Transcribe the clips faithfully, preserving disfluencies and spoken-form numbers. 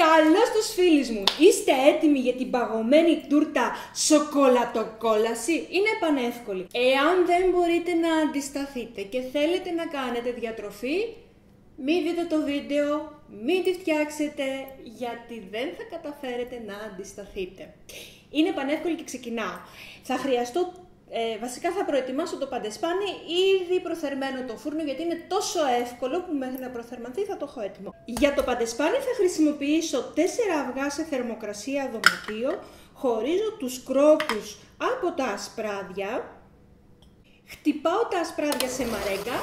Καλώς τους φίλους μου! Είστε έτοιμοι για την παγωμένη τούρτα σοκολατοκόλαση? Είναι πανεύκολη. Εάν δεν μπορείτε να αντισταθείτε και θέλετε να κάνετε διατροφή, μην δείτε το βίντεο, μην τη φτιάξετε, γιατί δεν θα καταφέρετε να αντισταθείτε. Είναι πανεύκολη και ξεκινάω. Θα χρειαστώ, ε, βασικά θα προετοιμάσω το παντεσπάνι ήδη προθερμμένο το φούρνο, γιατί είναι τόσο εύκολο που μέχρι να προθερμανθεί θα το έχω έτοιμο. Για το παντεσπάνι θα χρησιμοποιήσω τέσσερα αυγά σε θερμοκρασία δωματίο, χωρίζω τους κρόκους από τα ασπράδια, χτυπάω τα ασπράδια σε μαρέγκα,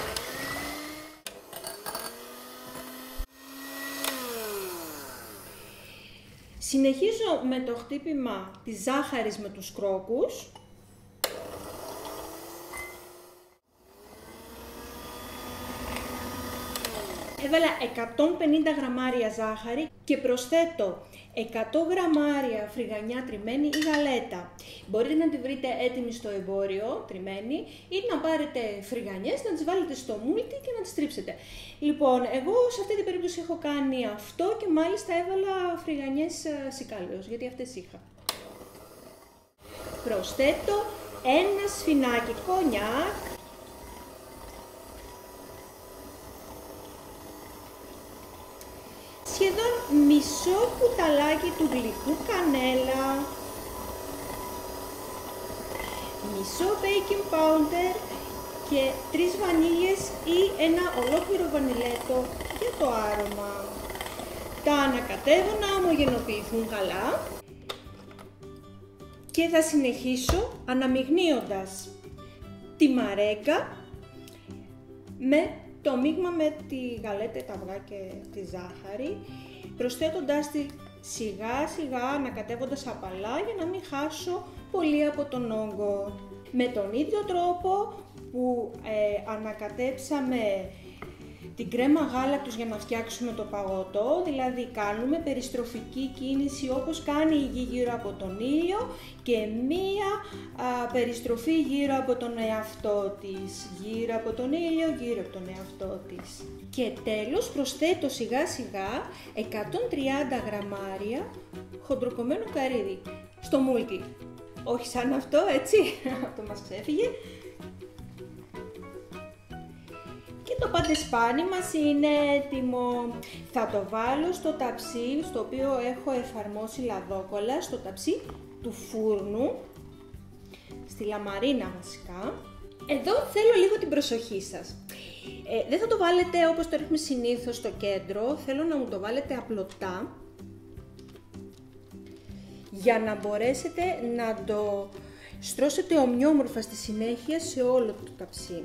συνεχίζω με το χτύπημα της ζάχαρης με τους κρόκους. Έβαλα εκατόν πενήντα γραμμάρια ζάχαρη και προσθέτω εκατό γραμμάρια φρυγανιά τριμμένη ή γαλέτα. Μπορείτε να τη βρείτε έτοιμη στο εμπόριο, τριμμένη, ή να πάρετε φρυγανιές, να τις βάλετε στο μούλτι και να τις τρίψετε. Λοιπόν, εγώ σε αυτή την περίπτωση έχω κάνει αυτό και μάλιστα έβαλα φρυγανιές σικάλεως, γιατί αυτές είχα. Προσθέτω ένα σφινάκι κονιάκ, σχεδόν μισό κουταλάκι του γλυκού κανέλα, μισό baking powder και τρεις βανίλιες ή ένα ολόκληρο βανιλέτο για το άρωμα. Τα ανακατεύω να ομογενοποιηθούν καλά και θα συνεχίσω αναμειγνύοντας τη μαρέγκα με το μείγμα με τη γαλέτα, τα αυγά και τη ζάχαρη, προσθέτοντάς τη σιγά σιγά, ανακατεύοντας απαλά για να μην χάσω πολύ από τον όγκο. Με τον ίδιο τρόπο που ε, ανακατέψαμε την κρέμα γάλακτος για να φτιάξουμε το παγωτό, δηλαδή κάνουμε περιστροφική κίνηση όπως κάνει η γη γύρω από τον ήλιο και μία α, περιστροφή γύρω από τον εαυτό της, γύρω από τον ήλιο, γύρω από τον εαυτό της. Και τέλος προσθέτω σιγά σιγά εκατόν τριάντα γραμμάρια χοντροκομμένο καρύδι στο μούλτι. Όχι σαν αυτό, έτσι, αυτό μας ξέφυγε. Και το παντεσπάνι μας είναι έτοιμο. Θα το βάλω στο ταψί, στο οποίο έχω εφαρμόσει λαδόκολλα, στο ταψί του φούρνου, στη λαμαρίνα βασικά. Εδώ θέλω λίγο την προσοχή σας. Ε, δεν θα το βάλετε όπως το ρίχνουμε συνήθως στο κέντρο, θέλω να μου το βάλετε απλωτά, για να μπορέσετε να το στρώσετε ομοιόμορφα στη συνέχεια σε όλο το ταψί.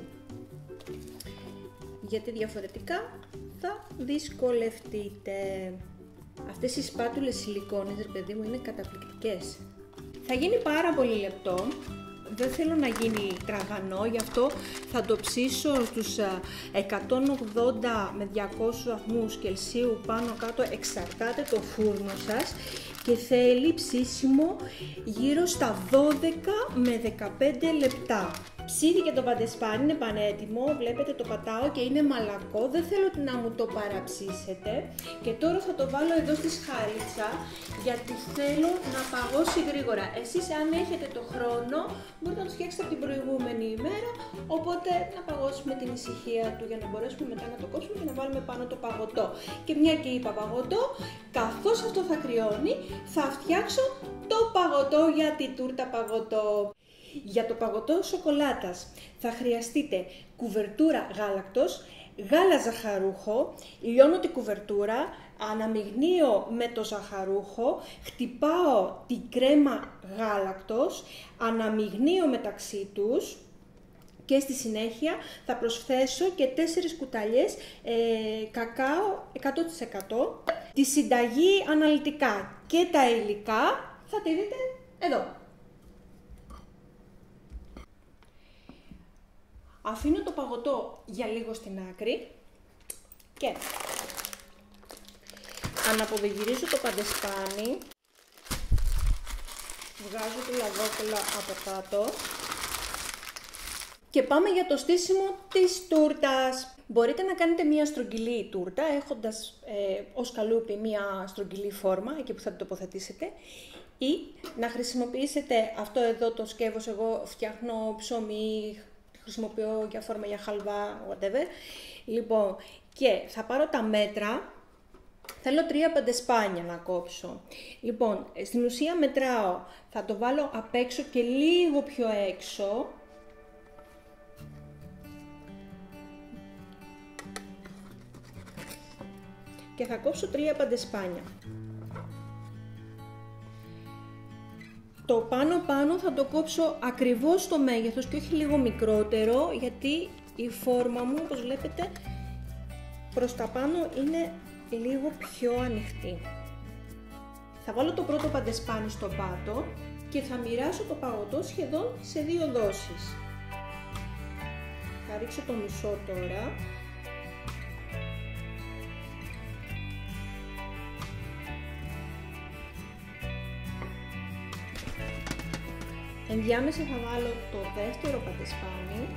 Γιατί διαφορετικά θα δυσκολευτείτε. Αυτές οι σπάτουλες σιλικόνης, ρε παιδί μου, είναι καταπληκτικές. Θα γίνει πάρα πολύ λεπτό, δεν θέλω να γίνει τραγανό, γι' αυτό θα το ψήσω στους εκατόν ογδόντα με διακόσιους βαθμούς Κελσίου πάνω κάτω, εξαρτάται το φούρνο σας, και θέλει ψήσιμο γύρω στα δώδεκα με δεκαπέντε λεπτά. Ψήθηκε το παντεσπάνι, είναι πανέτοιμο, βλέπετε το πατάω και είναι μαλακό, δεν θέλω να μου το παραψήσετε. Και τώρα θα το βάλω εδώ στη σχαρίτσα, γιατί θέλω να παγώσει γρήγορα. Εσείς αν έχετε το χρόνο, μπορείτε να το φτιάξετε από την προηγούμενη ημέρα, οπότε να παγώσουμε την ησυχία του για να μπορέσουμε μετά να το κόψουμε και να βάλουμε πάνω το παγωτό. Και μια και είπα παγωτό, καθώς αυτό θα κρυώνει, θα φτιάξω το παγωτό για την τούρτα παγωτό. Για το παγωτό σοκολάτας θα χρειαστείτε κουβερτούρα γάλακτος, γάλα ζαχαρούχο, λιώνω την κουβερτούρα, αναμειγνύω με το ζαχαρούχο, χτυπάω την κρέμα γάλακτος, αναμειγνύω μεταξύ τους και στη συνέχεια θα προσθέσω και τέσσερις κουταλιές ε, κακάο εκατό τοις εκατό. Τη συνταγή αναλυτικά και τα υλικά θα τη δείτε εδώ. Αφήνω το παγωτό για λίγο στην άκρη και αναποδογυρίζω το παντεσπάνι, βγάζω το λαδόκολλα από κάτω και πάμε για το στήσιμο της τούρτας. Μπορείτε να κάνετε μία στρογγυλή τούρτα, έχοντας ε, ως καλούπι μία στρογγυλή φόρμα, εκεί που θα την τοποθετήσετε, ή να χρησιμοποιήσετε αυτό εδώ το σκεύος, εγώ φτιάχνω ψωμί, χρησιμοποιώ για φόρμα για χαλβά, whatever. Λοιπόν, και θα πάρω τα μέτρα, θέλω τρία παντεσπάνια να κόψω. Λοιπόν, στην ουσία μετράω, θα το βάλω απ' έξω και λίγο πιο έξω. Και θα κόψω τρία παντεσπάνια. Το πάνω πάνω θα το κόψω ακριβώς στο μέγεθος και όχι λίγο μικρότερο, γιατί η φόρμα μου, όπως βλέπετε, προς τα πάνω είναι λίγο πιο ανοιχτή. Θα βάλω το πρώτο παντεσπάνι στο πάτο και θα μοιράσω το παγωτό σχεδόν σε δύο δόσεις. Θα ρίξω το μισό τώρα. Ενδιάμεσα θα βάλω το δεύτερο παντεσπάνι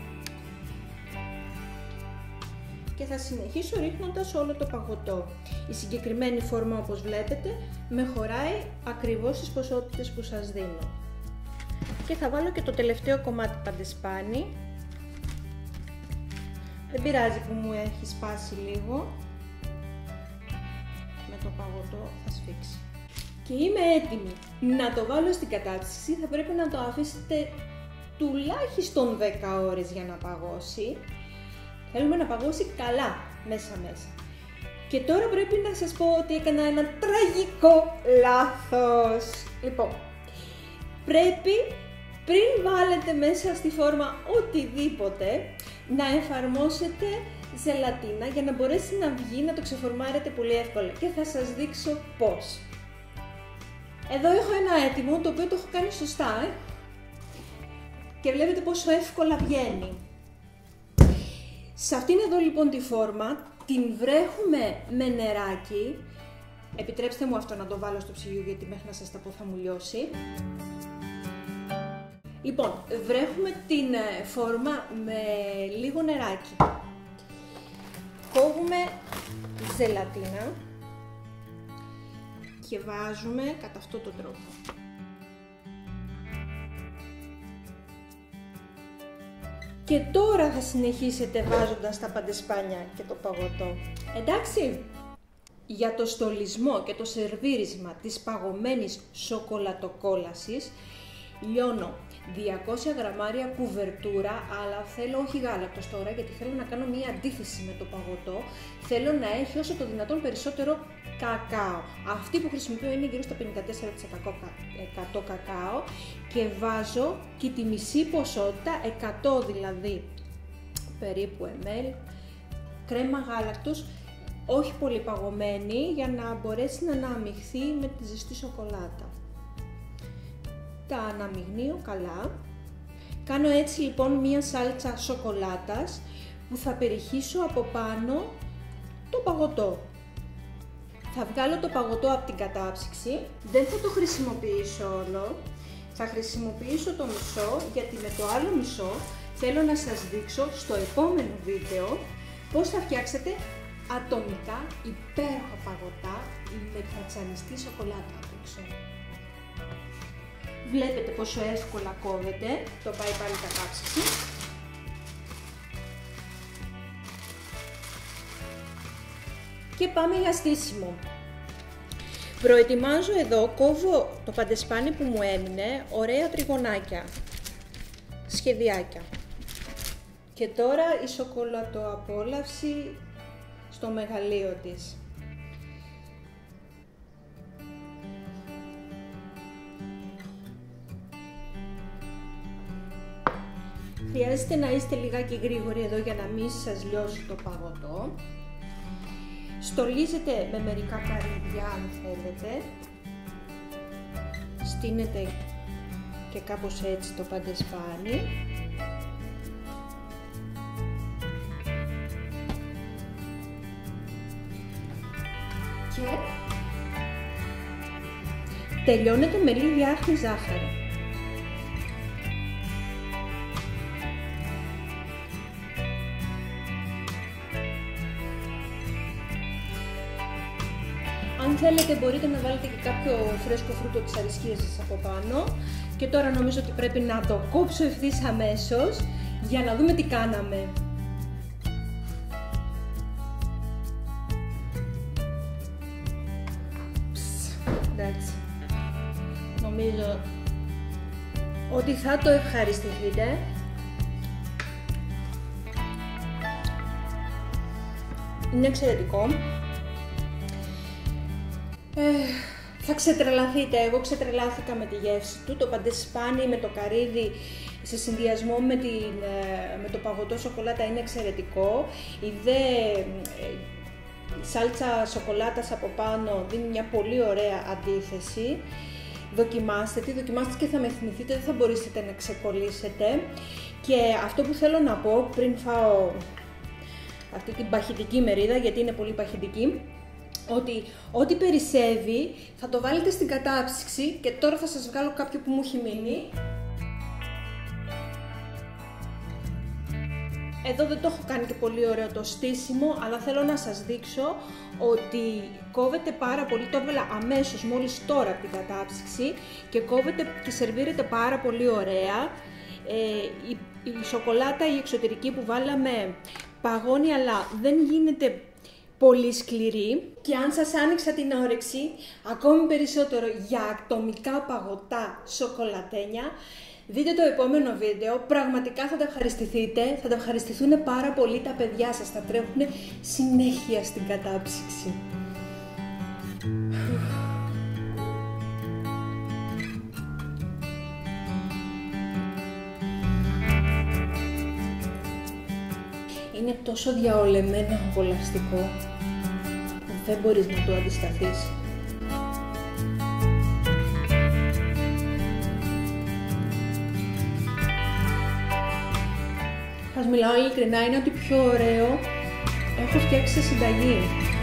και θα συνεχίσω ρίχνοντας όλο το παγωτό. Η συγκεκριμένη φόρμα, όπως βλέπετε, με χωράει ακριβώς στις ποσότητες που σας δίνω. Και θα βάλω και το τελευταίο κομμάτι παντεσπάνι. Δεν πειράζει που μου έχει σπάσει λίγο. Με το παγωτό θα σφίξει. Και είμαι έτοιμη να το βάλω στην κατάψυξη. Θα πρέπει να το αφήσετε τουλάχιστον δέκα ώρες για να παγώσει. Θέλουμε να παγώσει καλά μέσα μέσα. Και τώρα πρέπει να σας πω ότι έκανα ένα τραγικό λάθος. Λοιπόν, πρέπει πριν βάλετε μέσα στη φόρμα οτιδήποτε να εφαρμόσετε ζελατίνα για να μπορέσει να βγει, να το ξεφορμάρετε πολύ εύκολα. Και θα σας δείξω πώς. Εδώ έχω ένα έτοιμο, το οποίο το έχω κάνει σωστά, ε? Και βλέπετε πόσο εύκολα βγαίνει. Σε αυτήν εδώ λοιπόν τη φόρμα, την βρέχουμε με νεράκι. Επιτρέψτε μου αυτό να το βάλω στο ψυγείο, γιατί μέχρι να σας τα πω θα μου λιώσει. Λοιπόν, βρέχουμε την φόρμα με λίγο νεράκι. Κόβουμε ζελατίνα και βάζουμε κατά αυτόν τον τρόπο. Και τώρα θα συνεχίσετε βάζοντας τα παντεσπάνια και το παγωτό. Εντάξει, για το στολισμό και το σερβίρισμα της παγωμένης σοκολατοκόλασης λιώνω διακόσια γραμμάρια κουβερτούρα, αλλά θέλω όχι γάλακτος τώρα, γιατί θέλω να κάνω μία αντίθεση με το παγωτό. Θέλω να έχει όσο το δυνατόν περισσότερο κακάο. Αυτή που χρησιμοποιώ είναι γύρω στα πενήντα τέσσερα τοις εκατό κακάο και βάζω και τη μισή ποσότητα, εκατό δηλαδή περίπου ml, κρέμα γάλακτος, όχι πολύ παγωμένη, για να μπορέσει να αναμειχθεί με τη ζεστή σοκολάτα. Τα αναμειγνύω καλά. Κάνω έτσι λοιπόν μία σάλτσα σοκολάτας που θα περιχύσω από πάνω το παγωτό. Θα βγάλω το παγωτό από την κατάψυξη, δεν θα το χρησιμοποιήσω όλο, θα χρησιμοποιήσω το μισό, γιατί με το άλλο μισό θέλω να σας δείξω στο επόμενο βίντεο πώς θα φτιάξετε ατομικά υπέροχα παγωτά με κρατσανιστή σοκολάτα από έξω. Βλέπετε πόσο εύκολα κόβεται, το πάει πάλι κατάψυξη. Και πάμε για στήσιμο. Προετοιμάζω εδώ, κόβω το παντεσπάνι που μου έμεινε, ωραία τριγωνάκια, σχεδιάκια. Και τώρα η σοκολατοαπόλαυση στο μεγαλείο της. Χρειάζεται να είστε λιγάκι γρήγοροι εδώ για να μην σας λιώσει το παγωτό. Στολίζετε με μερικά καρύδια αν θέλετε. Στείνετε και κάπως έτσι το παντεσπάνι. Και τελειώνετε με λίγη άχνη ζάχαρη. θέλετε μπορείτε να βάλετε και κάποιο φρέσκο φρούτο της αρισκίας σας από πάνω. Και τώρα νομίζω ότι πρέπει να το κόψω ευθύς αμέσως για να δούμε τι κάναμε. Ψ, εντάξει. Νομίζω ότι θα το ευχαριστηθείτε. Είναι εξαιρετικό. Ε, θα ξετρελαθείτε, εγώ ξετρελάθηκα με τη γεύση του, το παντεσπάνι με το καρύδι σε συνδυασμό με, την, με το παγωτό σοκολάτα είναι εξαιρετικό. Η δε ε, σάλτσα σοκολάτας από πάνω δίνει μια πολύ ωραία αντίθεση. Δοκιμάστε τη, δοκιμάστε και θα με θυμηθείτε, δεν θα μπορέσετε να ξεκολλήσετε. Και αυτό που θέλω να πω πριν φάω αυτή την παχυντική μερίδα, γιατί είναι πολύ παχυντική, ότι ό,τι περισσεύει θα το βάλετε στην κατάψυξη και τώρα θα σας βγάλω κάποιο που μου έχει μείνει. Εδώ δεν το έχω κάνει και πολύ ωραίο το στήσιμο, αλλά θέλω να σας δείξω ότι κόβεται πάρα πολύ, το έβαλα αμέσως μόλις τώρα από την κατάψυξη και κόβεται και σερβίρεται πάρα πολύ ωραία. Ε, η, η σοκολάτα η εξωτερική που βάλαμε παγώνει, αλλά δεν γίνεται πολύ σκληρή. Και αν σας άνοιξα την όρεξη ακόμη περισσότερο για ατομικά παγωτά σοκολατένια, δείτε το επόμενο βίντεο, πραγματικά θα τα ευχαριστηθείτε, θα τα ευχαριστηθούν πάρα πολύ τα παιδιά σας, θα τρέχουν συνέχεια στην κατάψυξη. Είναι τόσο διαολεμένο απολαυστικό που δεν μπορείς να το αντισταθείς. Σας μιλάω ειλικρινά, είναι ότι πιο ωραίο έχω φτιάξει σε συνταγή.